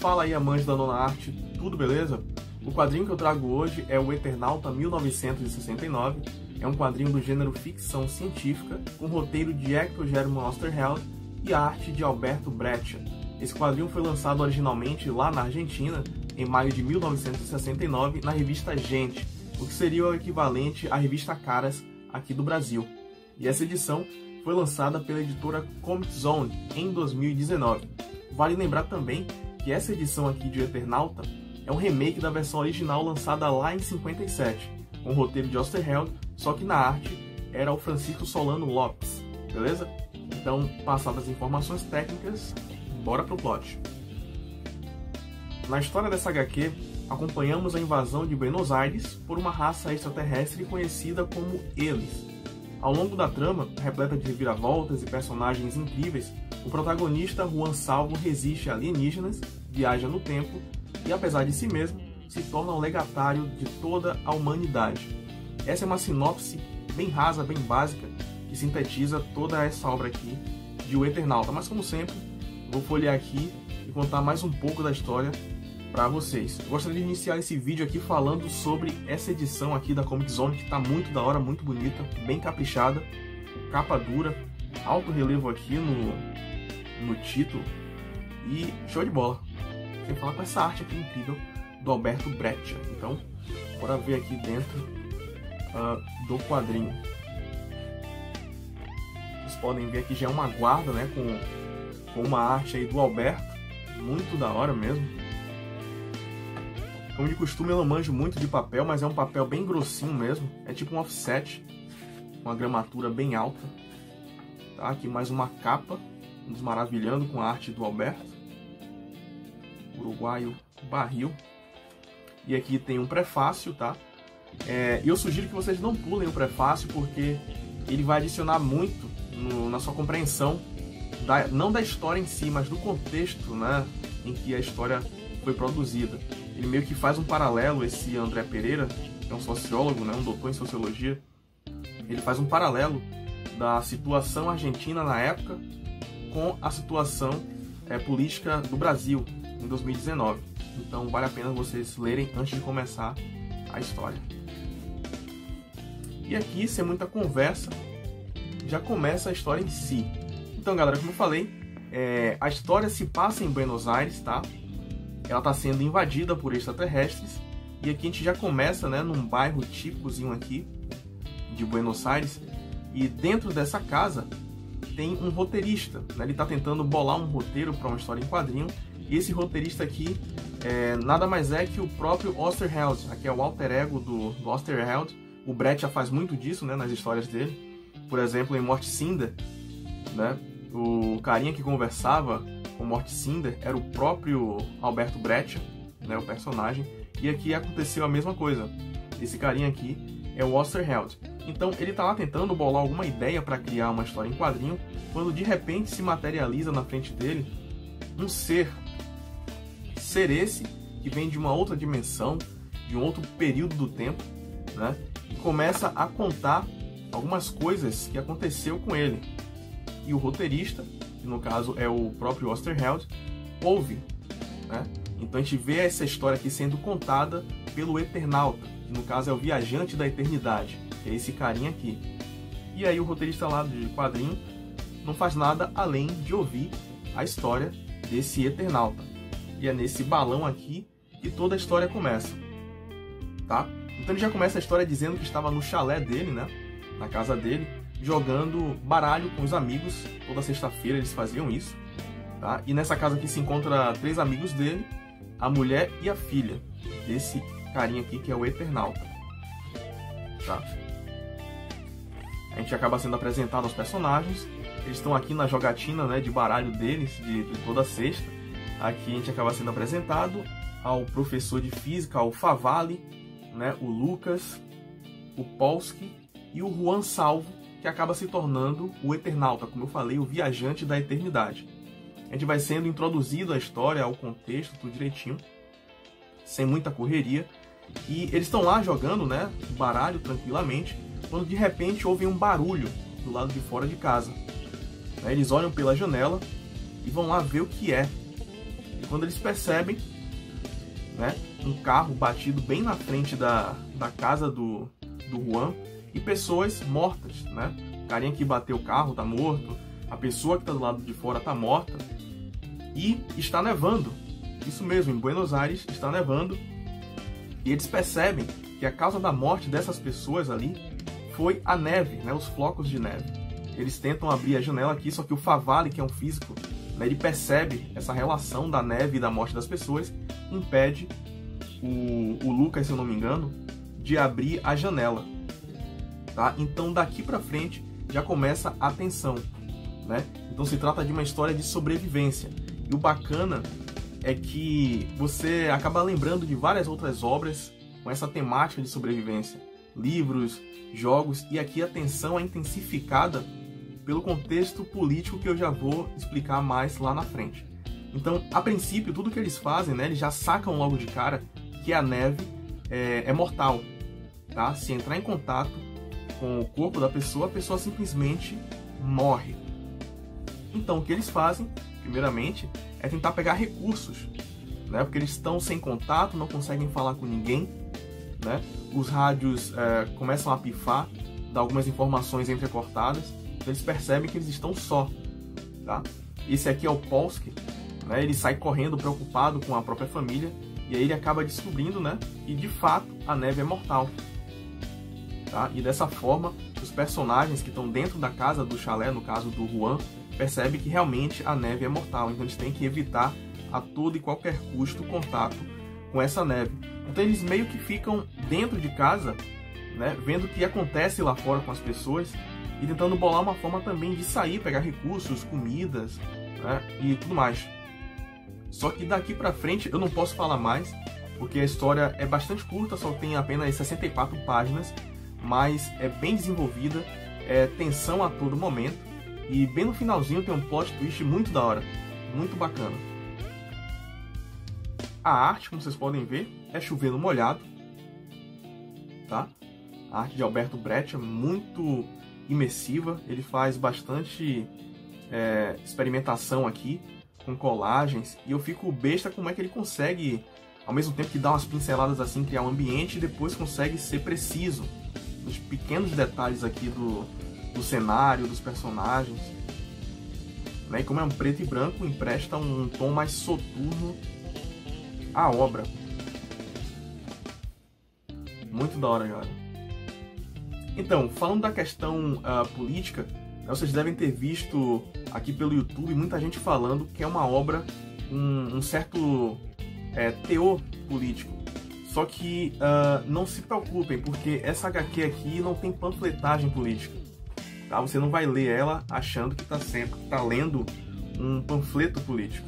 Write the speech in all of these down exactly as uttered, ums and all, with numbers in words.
Fala aí, amantes da nona arte, tudo beleza? O quadrinho que eu trago hoje é o Eternauta mil novecentos e sessenta e nove. É um quadrinho do gênero ficção científica, com roteiro de Hector German Oesterheld e arte de Alberto Breccia. Esse quadrinho foi lançado originalmente lá na Argentina, em maio de mil novecentos e sessenta e nove, na revista Gente, o que seria o equivalente à revista Caras aqui do Brasil. E essa edição foi lançada pela editora Comic Zone em dois mil e dezenove. Vale lembrar também que essa edição aqui de Eternauta é um remake da versão original lançada lá em cinquenta e sete, com o roteiro de Oesterheld, só que na arte era o Francisco Solano Lopes, beleza? Então, passadas as informações técnicas, bora pro plot. Na história dessa agá quê, acompanhamos a invasão de Buenos Aires por uma raça extraterrestre conhecida como Eles. Ao longo da trama, repleta de reviravoltas e personagens incríveis, o protagonista Juan Salvo resiste a alienígenas, viaja no tempo e, apesar de si mesmo, se torna o legatário de toda a humanidade. Essa é uma sinopse bem rasa, bem básica, que sintetiza toda essa obra aqui de O Eternauta. Mas, como sempre, vou folhear aqui e contar mais um pouco da história para vocês. Eu gostaria de iniciar esse vídeo aqui falando sobre essa edição aqui da Comic Zone, que está muito da hora, muito bonita, bem caprichada, capa dura, alto relevo aqui no, no título e show de bola. Sem falar com essa arte aqui incrível do Alberto Breccia. Então, bora ver aqui dentro uh, do quadrinho. Vocês podem ver aqui já é uma guarda, né, com, com uma arte aí do Alberto, muito da hora mesmo. Como de costume, eu não manjo muito de papel, mas é um papel bem grossinho mesmo. É tipo um offset, com uma gramatura bem alta. Tá? Aqui mais uma capa, nos maravilhando com a arte do Alberto. Uruguaio Barril. E aqui tem um prefácio, tá? É, eu sugiro que vocês não pulem o prefácio, porque ele vai adicionar muito no, na sua compreensão, da, não da história em si, mas do contexto, né, em que a história foi produzida. Ele meio que faz um paralelo, esse André Pereira, que é um sociólogo, né, um doutor em sociologia, ele faz um paralelo da situação argentina na época com a situação é, política do Brasil em dois mil e dezenove. Então vale a pena vocês lerem antes de começar a história. E aqui, sem muita conversa, já começa a história em si. Então, galera, como eu falei, é, a história se passa em Buenos Aires, tá? Ela está sendo invadida por extraterrestres, e aqui a gente já começa, né, num bairro típicozinho aqui de Buenos Aires, e dentro dessa casa tem um roteirista, né? Ele está tentando bolar um roteiro para uma história em quadrinho, e esse roteirista aqui é, nada mais é que o próprio Oesterheld, aqui é o alter ego do, do Oesterheld. O Breccia faz muito disso, né, nas histórias dele. Por exemplo, em Morte Cinder, né, o carinha que conversava com Morte Cinder era o próprio Alberto Breccia, né, o personagem, e aqui aconteceu a mesma coisa. Esse carinha aqui é o Oesterheld. Então ele está lá tentando bolar alguma ideia para criar uma história em quadrinho, quando de repente se materializa na frente dele um ser. Ser esse que vem de uma outra dimensão, de um outro período do tempo, né, e começa a contar algumas coisas que aconteceu com ele. E o roteirista, que no caso é o próprio Oesterheld, ouve, né? Então a gente vê essa história aqui sendo contada pelo Eternauta, que no caso é o viajante da eternidade, que é esse carinha aqui. E aí o roteirista lá de quadrinho não faz nada além de ouvir a história desse Eternauta. E é nesse balão aqui que toda a história começa, tá? Então ele já começa a história dizendo que estava no chalé dele, né, na casa dele, jogando baralho com os amigos. Toda sexta-feira eles faziam isso, tá? E nessa casa aqui se encontra três amigos dele, a mulher e a filha desse carinha aqui que é o Eternauta, tá? A gente acaba sendo apresentado aos personagens. Eles estão aqui na jogatina, né, de baralho deles, de, de toda sexta. Aqui a gente acaba sendo apresentado ao professor de física, ao Favalli, né, o Lucas, o Polsky e o Juan Salvo, que acaba se tornando o Eternauta, como eu falei, o viajante da eternidade. A gente vai sendo introduzido à história, ao contexto, tudo direitinho, sem muita correria. E eles estão lá jogando, né, baralho tranquilamente, quando de repente ouvem um barulho do lado de fora de casa. Eles olham pela janela e vão lá ver o que é. quando eles percebem, né, um carro batido bem na frente da, da casa do, do Juan e pessoas mortas, né? O carinha que bateu o carro está morto, a pessoa que está do lado de fora está morta e está nevando. Isso mesmo, em Buenos Aires está nevando e eles percebem que a causa da morte dessas pessoas ali foi a neve, né, os flocos de neve. Eles tentam abrir a janela aqui, só que o Favale, que é um físico, né, ele percebe essa relação da neve e da morte das pessoas, impede o, o Lucas, se eu não me engano, de abrir a janela. Tá? Então daqui para frente já começa a tensão, né? Então se trata de uma história de sobrevivência. E o bacana é que você acaba lembrando de várias outras obras com essa temática de sobrevivência. Livros, jogos, e aqui a tensão é intensificada pelo contexto político que eu já vou explicar mais lá na frente. Então, a princípio, tudo que eles fazem, né, eles já sacam logo de cara que a neve é, é mortal. Tá? Se entrar em contato com o corpo da pessoa, a pessoa simplesmente morre. Então, o que eles fazem, primeiramente, é tentar pegar recursos, né? Porque eles estão sem contato, não conseguem falar com ninguém, né? Os rádios é, começam a pifar, dar algumas informações entrecortadas, então eles percebem que eles estão só. Tá? Esse aqui é o Polsky, né? Ele sai correndo preocupado com a própria família, e aí ele acaba descobrindo, né, que de fato a neve é mortal. Tá? E dessa forma, os personagens que estão dentro da casa do chalé, no caso do Juan, percebem que realmente a neve é mortal. Então eles têm que evitar a todo e qualquer custo o contato com essa neve. Então eles meio que ficam dentro de casa, né, vendo o que acontece lá fora com as pessoas e tentando bolar uma forma também de sair, pegar recursos, comidas, né, e tudo mais. Só que daqui pra frente eu não posso falar mais, porque a história é bastante curta, só tem apenas sessenta e quatro páginas, mas é bem desenvolvida, é tensão a todo momento, e bem no finalzinho tem um plot twist muito da hora, muito bacana. A arte, como vocês podem ver, é chovendo molhado, tá? A arte de Alberto Brecht é muito imersiva, ele faz bastante é, experimentação aqui, com colagens, e eu fico besta como é que ele consegue, ao mesmo tempo que dá umas pinceladas assim, criar um ambiente, e depois consegue ser preciso nos pequenos detalhes aqui do, do cenário, dos personagens, né? E como é um preto e branco, empresta um tom mais soturno à obra. Muito da hora, galera. Então, falando da questão uh, política, vocês devem ter visto aqui pelo YouTube muita gente falando que é uma obra com um, um certo é, teor político. Só que uh, não se preocupem, porque essa agá quê aqui não tem panfletagem política. Tá? Você não vai ler ela achando que está sempre tá lendo um panfleto político.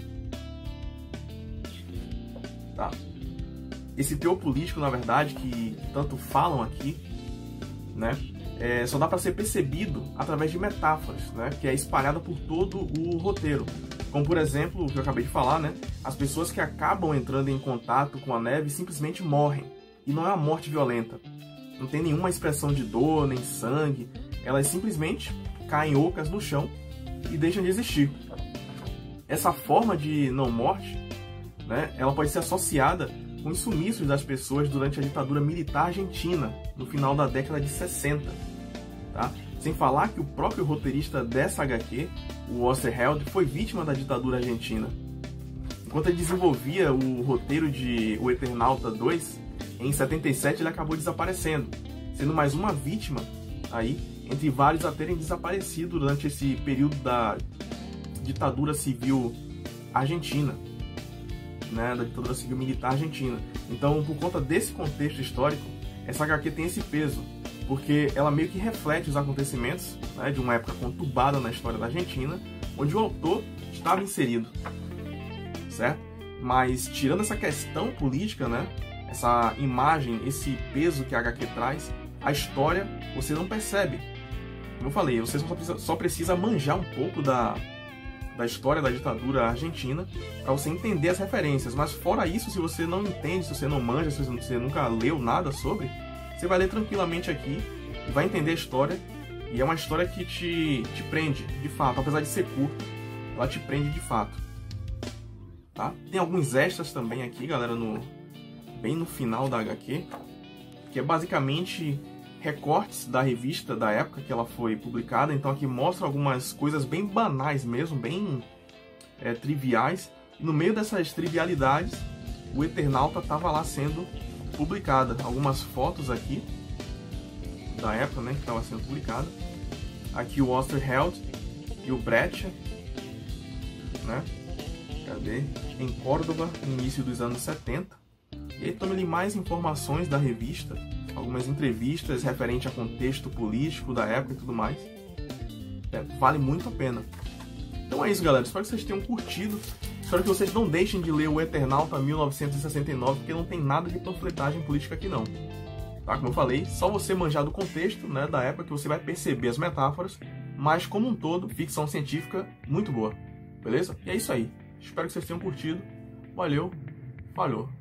Tá? Esse teor político, na verdade, que tanto falam aqui, né? É, só dá para ser percebido através de metáforas, né, que é espalhada por todo o roteiro. Como, por exemplo, o que eu acabei de falar, né, as pessoas que acabam entrando em contato com a neve simplesmente morrem. E não é uma morte violenta. Não tem nenhuma expressão de dor, nem sangue. Elas simplesmente caem ocas no chão e deixam de existir. Essa forma de não morte, né, ela pode ser associada com os sumiços das pessoas durante a ditadura militar argentina, no final da década de sessenta. Tá? Sem falar que o próprio roteirista dessa agá quê, o Osterheld, foi vítima da ditadura argentina. Enquanto ele desenvolvia o roteiro de O Eternauta dois, em setenta e sete ele acabou desaparecendo, sendo mais uma vítima aí, entre vários a terem desaparecido durante esse período da ditadura civil argentina, né, da ditadura civil militar argentina. Então, por conta desse contexto histórico, essa agá quê tem esse peso, porque ela meio que reflete os acontecimentos, né, de uma época conturbada na história da Argentina, onde o autor estava inserido, certo? Mas, tirando essa questão política, né, essa imagem, esse peso que a agá quê traz, a história você não percebe. Como eu falei, você só precisa, só precisa manjar um pouco da, da história da ditadura argentina para você entender as referências. Mas fora isso, se você não entende, se você não manja, se você nunca leu nada sobre, você vai ler tranquilamente aqui e vai entender a história. E é uma história que te, te prende, de fato. Apesar de ser curta, ela te prende de fato. tá? Tem alguns extras também aqui, galera, no, bem no final da agá quê, que é basicamente recortes da revista da época que ela foi publicada. Então aqui mostra algumas coisas bem banais mesmo, bem é, triviais. E no meio dessas trivialidades, o Eternauta estava lá sendo publicada. Algumas fotos aqui da época, né, que estava sendo publicada. Aqui o Osterheld e o Brecha, né? Cadê? Em Córdoba, no início dos anos setenta. E aí também mais informações da revista, algumas entrevistas referente a contexto político da época e tudo mais. É, vale muito a pena. Então é isso, galera. Espero que vocês tenham curtido. Espero que vocês não deixem de ler o Eternauta mil novecentos e sessenta e nove, porque não tem nada de panfletagem política aqui não. Tá? Como eu falei, só você manjar do contexto, né, da época que você vai perceber as metáforas, mas como um todo, ficção científica muito boa. Beleza? E é isso aí. Espero que vocês tenham curtido. Valeu, falou!